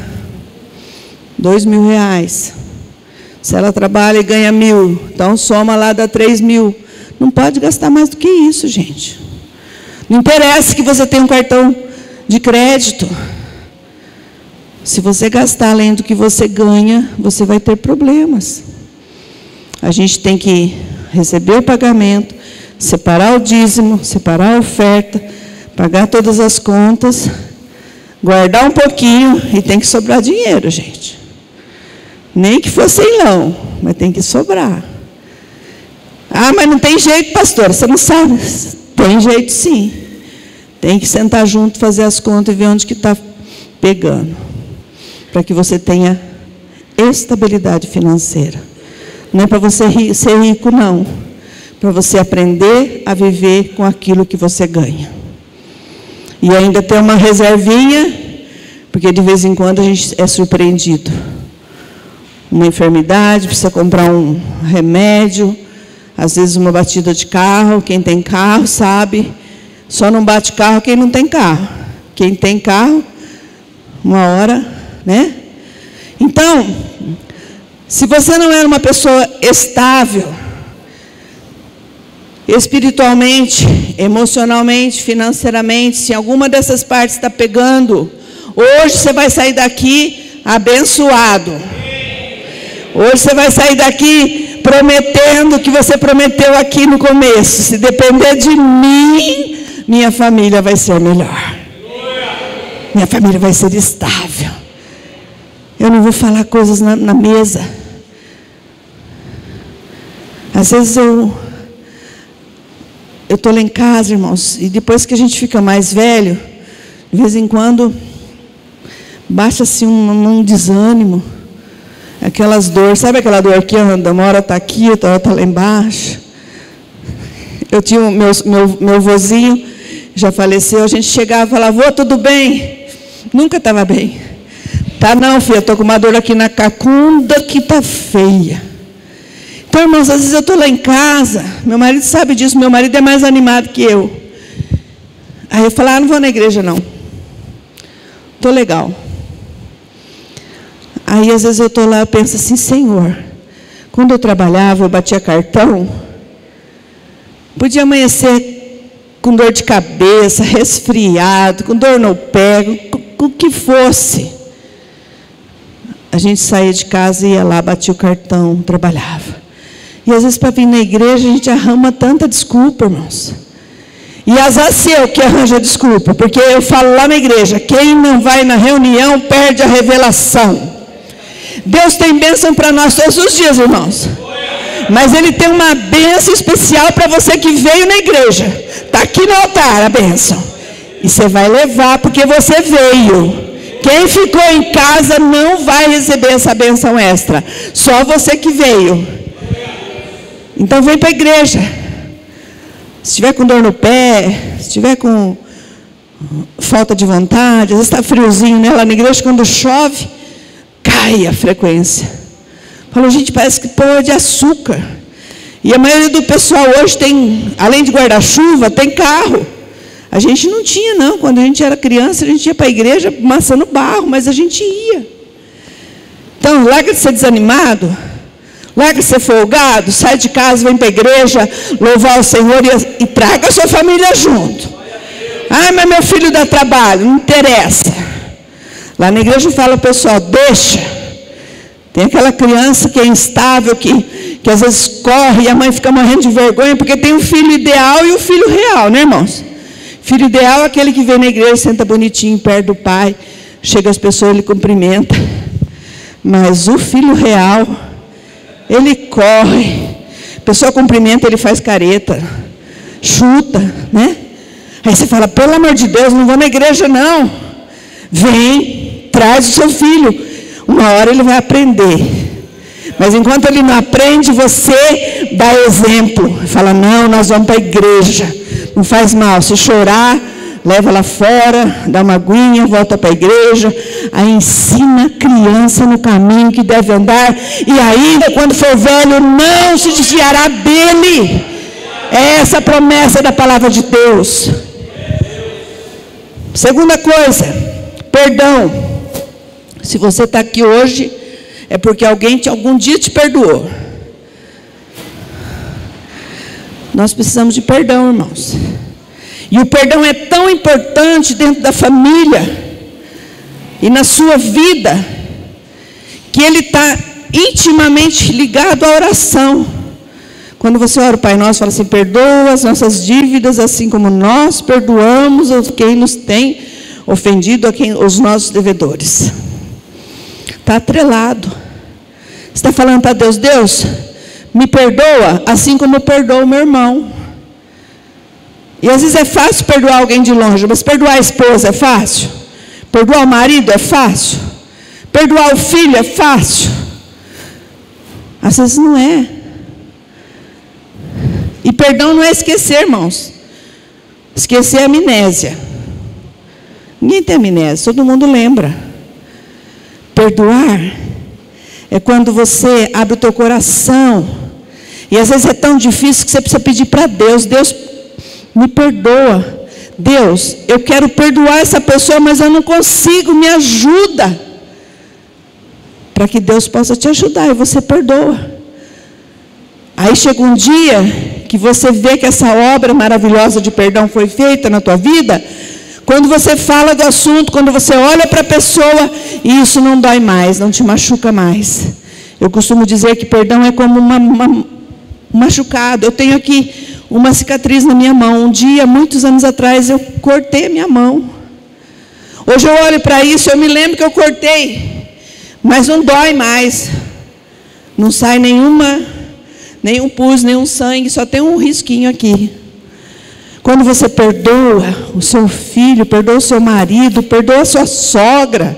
R$2.000, se ela trabalha e ganha 1.000, então soma lá, dá 3.000. Não pode gastar mais do que isso, gente. Não interessa que você tenha um cartão de crédito. Se você gastar além do que você ganha, você vai ter problemas. A gente tem que receber o pagamento, separar o dízimo, separar a oferta, pagar todas as contas, guardar um pouquinho e tem que sobrar dinheiro, gente. Nem que fosse leilão, mas tem que sobrar. Ah, mas não tem jeito, pastor, você não sabe. Tem jeito sim. Tem que sentar junto, fazer as contas e ver onde que está pegando. Para que você tenha estabilidade financeira. Não é para você ser rico, não. Para você aprender a viver com aquilo que você ganha. E ainda ter uma reservinha, porque de vez em quando a gente é surpreendido. Uma enfermidade, precisa comprar um remédio, às vezes uma batida de carro. Quem tem carro sabe, só não bate carro quem não tem carro. Quem tem carro, uma hora, né? Então, se você não é uma pessoa estável, espiritualmente, emocionalmente, financeiramente, se alguma dessas partes está pegando, hoje você vai sair daqui abençoado. Hoje você vai sair daqui prometendo o que você prometeu aqui no começo. Se depender de mim, minha família vai ser melhor. Minha família vai ser estável. Eu não vou falar coisas na mesa. Às vezes eu estou lá em casa, irmãos, e depois que a gente fica mais velho, de vez em quando, baixa assim um desânimo, aquelas dores, sabe aquela dor que anda, uma hora está aqui, outra hora está lá embaixo. Eu tinha meu vozinho, já faleceu, a gente chegava e falava, vô, tudo bem? Nunca estava bem. Tá não, filha, eu estou com uma dor aqui na cacunda que está feia. Então, irmãos, às vezes eu estou lá em casa, meu marido sabe disso, meu marido é mais animado que eu. Aí eu falo, não vou na igreja não. Estou legal. Aí às vezes eu estou lá e penso assim, Senhor, quando eu trabalhava, eu batia cartão, podia amanhecer com dor de cabeça, resfriado, com dor no pé, com o que fosse. A gente saía de casa e ia lá, batia o cartão, trabalhava. E às vezes para vir na igreja a gente arruma tanta desculpa, irmãos. E azar seu que arranja desculpa, porque eu falo lá na igreja, quem não vai na reunião perde a revelação. Deus tem bênção para nós todos os dias, irmãos. Mas Ele tem uma bênção especial para você que veio na igreja. Está aqui no altar a bênção. E você vai levar porque você veio. Quem ficou em casa não vai receber essa bênção extra. Só você que veio. Então vem para a igreja. Se estiver com dor no pé, se estiver com falta de vontade, às vezes está friozinho, né? Lá na igreja quando chove, cai a frequência. Falou, gente, parece que pão de açúcar. E a maioria do pessoal hoje tem, além de guarda-chuva, tem carro. A gente não tinha, não. Quando a gente era criança, a gente ia para a igreja amassando barro, mas a gente ia. Então, larga de ser desanimado, larga de ser folgado, sai de casa, vem para a igreja, louvar o Senhor e traga a sua família junto. Ah, mas meu filho dá trabalho, não interessa. Lá na igreja fala, pessoal, deixa. Tem aquela criança que é instável, que às vezes corre e a mãe fica morrendo de vergonha, porque tem o filho ideal e o filho real, né, irmãos? Filho ideal é aquele que vem na igreja, senta bonitinho perto do pai, chega as pessoas, ele cumprimenta. Mas o filho real, ele corre, a pessoa cumprimenta, ele faz careta, chuta, né? Aí você fala, pelo amor de Deus, não vou na igreja não. Vem, traz o seu filho. Uma hora ele vai aprender. Mas enquanto ele não aprende, você dá exemplo. Fala, não, nós vamos para a igreja. Não faz mal. Se chorar, leva lá fora, dá uma aguinha, volta para a igreja. Aí ensina a criança no caminho que deve andar. E ainda quando for velho, não se desviará dele. É essa a promessa da palavra de Deus. Segunda coisa, perdão. Se você está aqui hoje, é porque alguém algum dia te perdoou. Nós precisamos de perdão, irmãos. E o perdão é tão importante dentro da família e na sua vida, que ele está intimamente ligado à oração. Quando você ora o Pai Nosso, fala assim, perdoa as nossas dívidas, assim como nós perdoamos a quem nos tem ofendido, os nossos devedores. Está atrelado. Você está falando para Deus, Deus, me perdoa, assim como eu perdoo o meu irmão. E às vezes é fácil perdoar alguém de longe, mas perdoar a esposa é fácil? Perdoar o marido é fácil? Perdoar o filho é fácil? Às vezes não é. E perdão não é esquecer, irmãos. Esquecer é amnésia. Ninguém tem amnésia, todo mundo lembra. Perdoar é quando você abre o teu coração. E às vezes é tão difícil que você precisa pedir para Deus. Deus, me perdoa. Deus, eu quero perdoar essa pessoa, mas eu não consigo, me ajuda. Para que Deus possa te ajudar e você perdoa. Aí chega um dia que você vê que essa obra maravilhosa de perdão foi feita na tua vida, quando você fala do assunto, quando você olha para a pessoa, isso não dói mais, não te machuca mais. Eu costumo dizer que perdão é como um machucado. Eu tenho aqui uma cicatriz na minha mão. Um dia, muitos anos atrás, eu cortei a minha mão. Hoje eu olho para isso, eu me lembro que eu cortei, mas não dói mais. Não sai nenhum pus, nenhum sangue, só tem um risquinho aqui. Quando você perdoa o seu filho, perdoa o seu marido, perdoa a sua sogra.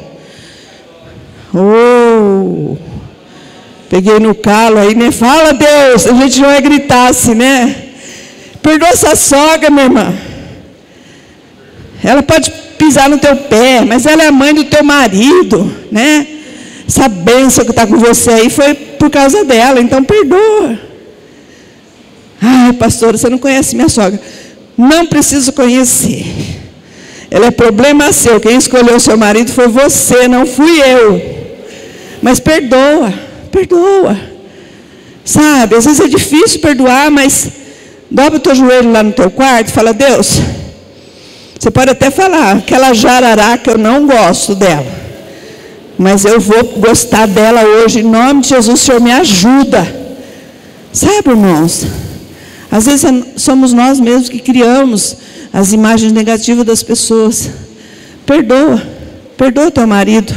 Oh, peguei no calo aí, né? Fala, Deus, a gente não vai gritar assim, né? Perdoa essa sogra, minha irmã. Ela pode pisar no teu pé, mas ela é a mãe do teu marido, né? Essa bênção que está com você aí foi por causa dela, então perdoa. Ai, pastora, você não conhece minha sogra. Não preciso conhecer. Ela é problema seu. Quem escolheu o seu marido foi você, não fui eu. Mas perdoa, perdoa. Sabe, às vezes é difícil perdoar, mas dobra o teu joelho lá no teu quarto e fala, Deus, você pode até falar, aquela jararaca eu não gosto dela, mas eu vou gostar dela hoje, em nome de Jesus, o Senhor me ajuda. Sabe, irmãos, às vezes somos nós mesmos que criamos as imagens negativas das pessoas. Perdoa, perdoa teu marido.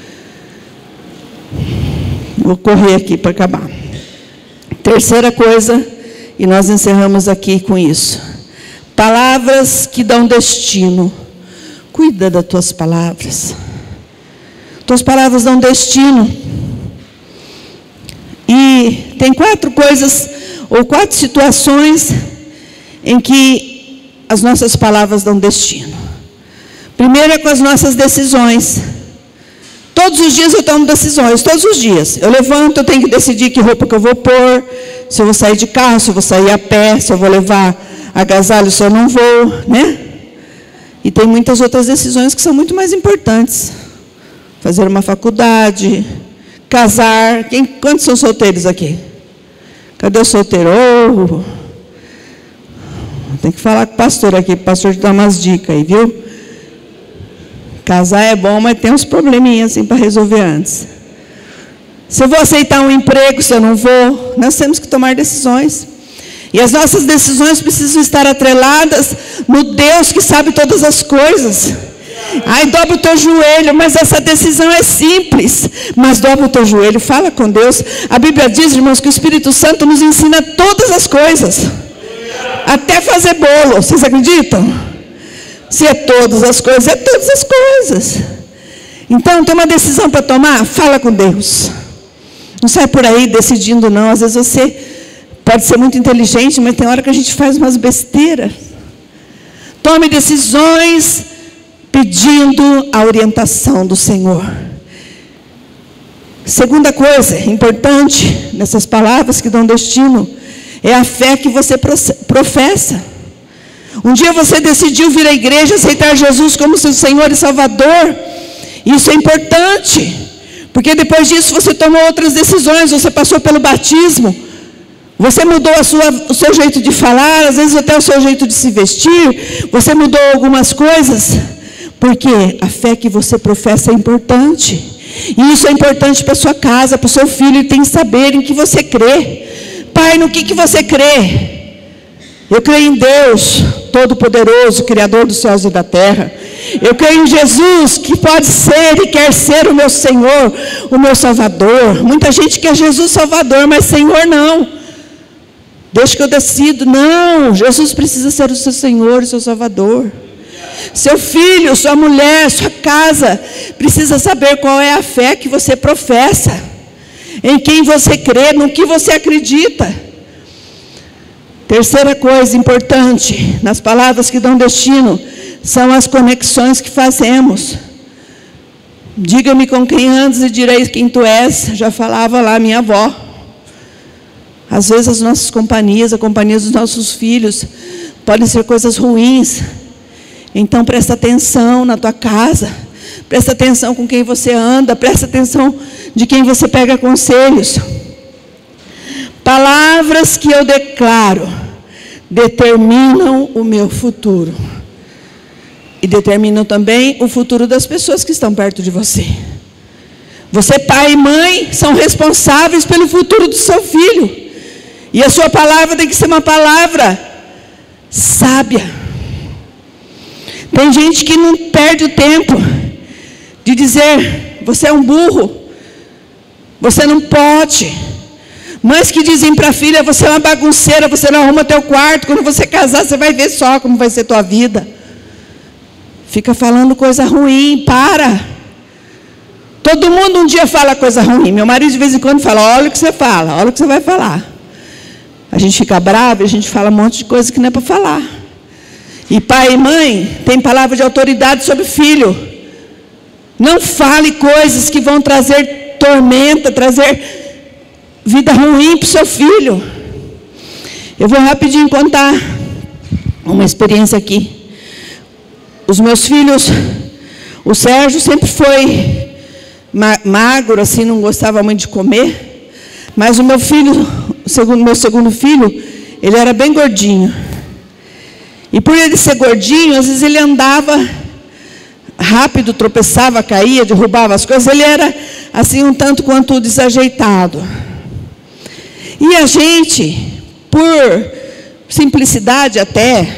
Vou correr aqui para acabar. Terceira coisa, e nós encerramos aqui com isso. Palavras que dão destino. Cuida das tuas palavras. Tuas palavras dão destino. E tem 4 coisas, ou 4 situações em que as nossas palavras dão destino. Primeiro é com as nossas decisões. Todos os dias eu tomo decisões, todos os dias. Eu levanto, eu tenho que decidir que roupa que eu vou pôr, se eu vou sair de carro, se eu vou sair a pé, se eu vou levar agasalho, se eu não vou, né? E tem muitas outras decisões que são muito mais importantes. Fazer uma faculdade, casar. Quantos são solteiros aqui? Cadê o solteiro? Oh, tem que falar com o pastor aqui, para o pastor te dar umas dicas aí, viu? Casar é bom, mas tem uns probleminhas assim para resolver antes. Se eu vou aceitar um emprego, se eu não vou, nós temos que tomar decisões. E as nossas decisões precisam estar atreladas no Deus que sabe todas as coisas. Ai, dobra o teu joelho, mas essa decisão é simples. Mas dobra o teu joelho, fala com Deus. A Bíblia diz, irmãos, que o Espírito Santo nos ensina todas as coisas. Até fazer bolo, vocês acreditam? Se é todas as coisas, é todas as coisas. Então, tem uma decisão para tomar? Fala com Deus. Não sai por aí decidindo, não. Às vezes você pode ser muito inteligente, mas tem hora que a gente faz umas besteiras. Tome decisões pedindo a orientação do Senhor. Segunda coisa importante nessas palavras que dão destino é a fé que você professa. Um dia você decidiu vir à igreja, aceitar Jesus como seu Senhor e Salvador. Isso é importante, porque depois disso você tomou outras decisões, você passou pelo batismo, você mudou o seu jeito de falar, às vezes até o seu jeito de se vestir, você mudou algumas coisas, porque a fé que você professa é importante. E isso é importante para a sua casa, para o seu filho, ele tem que saber em que você crê. Pai, no que você crê? Eu creio em Deus Todo-Poderoso, Criador dos céus e da terra. Eu creio em Jesus, que pode ser e quer ser o meu Senhor, o meu Salvador. Muita gente quer Jesus Salvador, mas Senhor não. Deixa que eu decido. Não, Jesus precisa ser o seu Senhor e o seu Salvador. Seu filho, sua mulher, sua casa precisa saber qual é a fé que você professa, em quem você crê, no que você acredita. Terceira coisa importante nas palavras que dão destino são as conexões que fazemos. Diga-me com quem andas e direi quem tu és. Já falava lá minha avó. Às vezes as nossas companhias, a companhia dos nossos filhos, podem ser coisas ruins. Então presta atenção na tua casa, presta atenção com quem você anda, presta atenção de quem você pega conselhos. Palavras que eu declaro determinam o meu futuro. E determinam também o futuro das pessoas que estão perto de você. Você, pai e mãe, são responsáveis pelo futuro do seu filho. E a sua palavra tem que ser uma palavra sábia. Tem gente que não perde o tempo de dizer: você é um burro, você não pode. Mães que dizem para a filha: você é uma bagunceira, você não arruma teu quarto, quando você casar você vai ver só como vai ser tua vida. Fica falando coisa ruim, para. Todo mundo um dia fala coisa ruim. Meu marido de vez em quando fala: olha o que você fala, olha o que você vai falar. A gente fica bravo, a gente fala um monte de coisa que não é para falar. E pai e mãe tem palavra de autoridade sobre o filho. Não fale coisas que vão trazer tormenta, trazer vida ruim para o seu filho. Eu vou rapidinho contar uma experiência aqui. Os meus filhos, o Sérgio sempre foi magro, assim, não gostava muito de comer. Mas o meu filho, meu segundo filho, ele era bem gordinho. E por ele ser gordinho, às vezes ele andava rápido, tropeçava, caía, derrubava as coisas. Ele era assim um tanto quanto desajeitado. E a gente, por simplicidade até,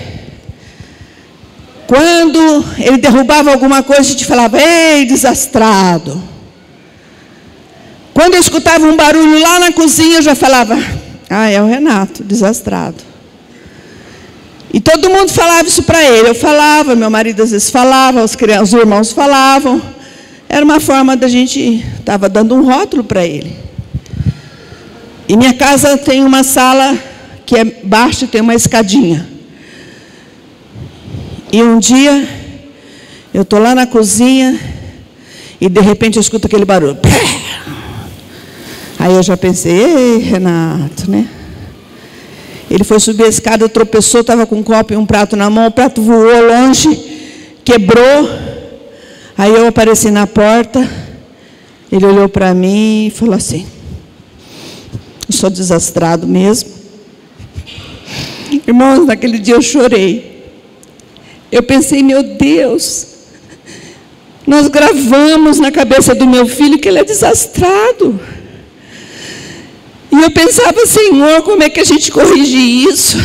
quando ele derrubava alguma coisa, a gente falava: ei, desastrado. Quando eu escutava um barulho lá na cozinha, eu já falava: ah, é o Renato, desastrado. E todo mundo falava isso para ele. Eu falava, meu marido às vezes falava, os irmãos falavam. Era uma forma da gente, estava dando um rótulo para ele. E minha casa tem uma sala que é baixa e tem uma escadinha. E um dia, eu estou lá na cozinha e de repente eu escuto aquele barulho. Aí eu já pensei: ei, Renato, né? Ele foi subir a escada, tropeçou, estava com um copo e um prato na mão, o prato voou longe, quebrou. Aí eu apareci na porta, ele olhou para mim e falou assim: eu sou desastrado mesmo. Irmãos, naquele dia eu chorei. Eu pensei: meu Deus, nós gravamos na cabeça do meu filho que ele é desastrado. E eu pensava: Senhor, como é que a gente corrige isso?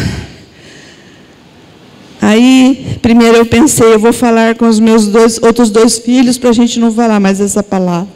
Aí, primeiro eu pensei: eu vou falar com os meus outros dois filhos para a gente não falar mais essa palavra.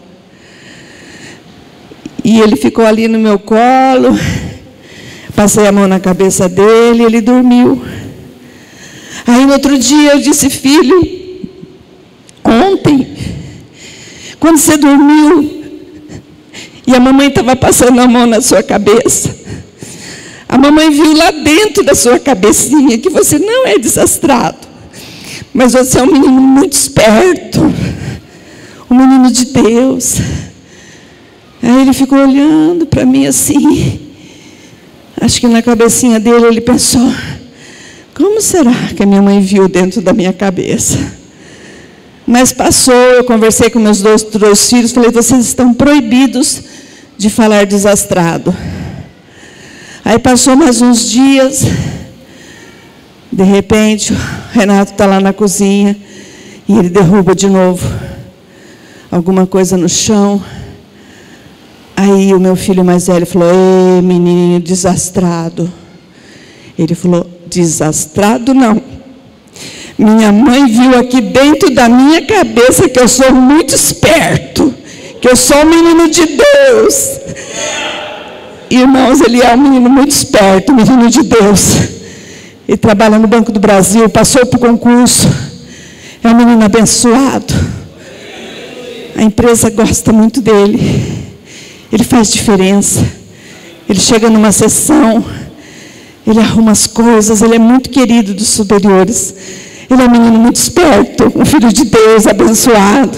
E ele ficou ali no meu colo, passei a mão na cabeça dele e ele dormiu. Aí no outro dia eu disse: filho, ontem, quando você dormiu, e a mamãe estava passando a mão na sua cabeça, a mamãe viu lá dentro da sua cabecinha que você não é desastrado, mas você é um menino muito esperto, um menino de Deus. Aí ele ficou olhando para mim assim, acho que na cabecinha dele ele pensou: como será que a minha mãe viu dentro da minha cabeça? Mas passou, eu conversei com meus dois filhos, falei: vocês estão proibidos de falar desastrado. Aí passou mais uns dias, de repente, o Renato está lá na cozinha, e ele derruba de novo alguma coisa no chão. Aí o meu filho mais velho falou: ei, menino desastrado. Ele falou: desastrado não. Minha mãe viu aqui dentro da minha cabeça que eu sou muito esperto, que eu sou um menino de Deus. Irmãos, ele é um menino muito esperto, um menino de Deus. Ele trabalha no Banco do Brasil, passou por concurso. É um menino abençoado. A empresa gosta muito dele. Ele faz diferença. Ele chega numa sessão, ele arruma as coisas, ele é muito querido dos superiores. Ele é um menino muito esperto, um filho de Deus, abençoado.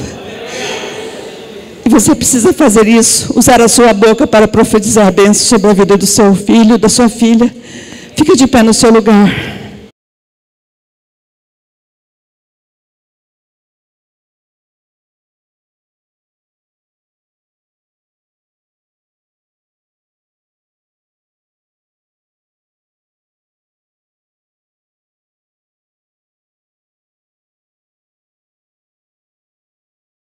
E você precisa fazer isso, usar a sua boca para profetizar bênçãos sobre a vida do seu filho, da sua filha. Fica de pé no seu lugar.